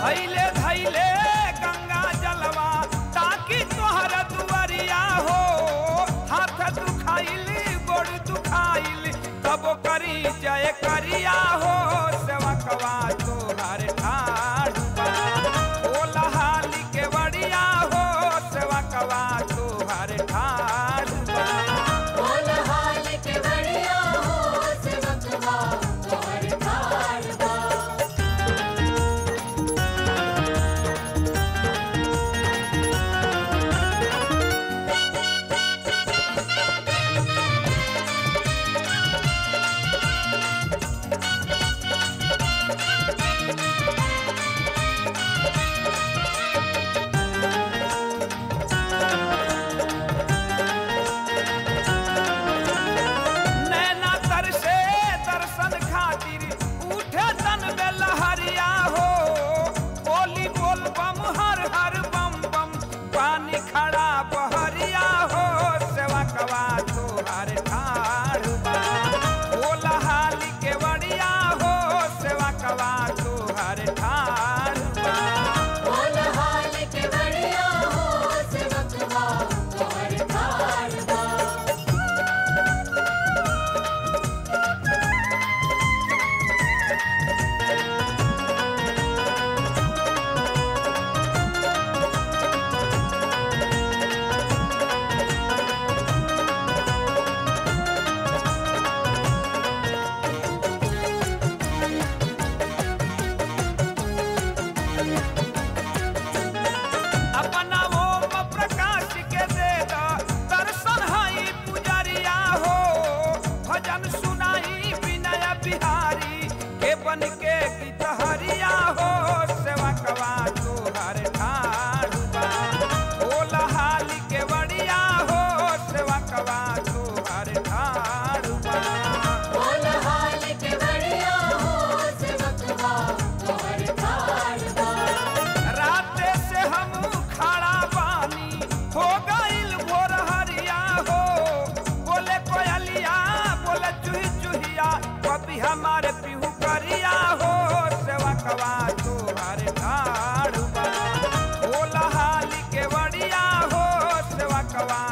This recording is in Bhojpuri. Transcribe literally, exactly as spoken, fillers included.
धैले धैले गंगा जलवा ताकि तोहर दुआरिया हो। हाथ दुखाइली गोड़ दुखाइली तब करी जय करिया हो। सेवकवा तोहर ठाड़ बा बोला हाली के बड़िया हो। सेवकवा तोहर ठाड़ बा बोला हाली के बड़िया हो। सेवकवा तोहर ठाड़ बा नैना तर से दर्शन खातिर उठे तन में लहरिया हो। बोली बोल बम हर हर बम बम पानी खड़ा बहरिया हो। सेवकवा तोहर ठाड़ बा बोला हाली के बड़िया हो। सेवकवा तोहर ठाड़ बा बोला हाली के बड़िया हो। सेवकवा तोहर ठाड़ बा अपना ओम प्रकाश के दे दा दर्शन हई पुजरिया हो। भजन सुनाई विनय बिहारी के बन के गितहरिया हो। सेवकवा तोहर ठाड़ बा बोला हाली के बड़िया हो। सेवकवा तोहर ठाड़ बा बोला हाली के बड़िया हो। सेवकवा तोहर ठाड़ बा राते से हम खड़ा बानी हो गइल भोर हरिया हो। बोले कोयलिया बोले चूही चूहिया कभी हमारे पीहू करिया हो। सेवकवा तोहर ठाड़ बा बोला हाली के बड़िया हो। सेवकवा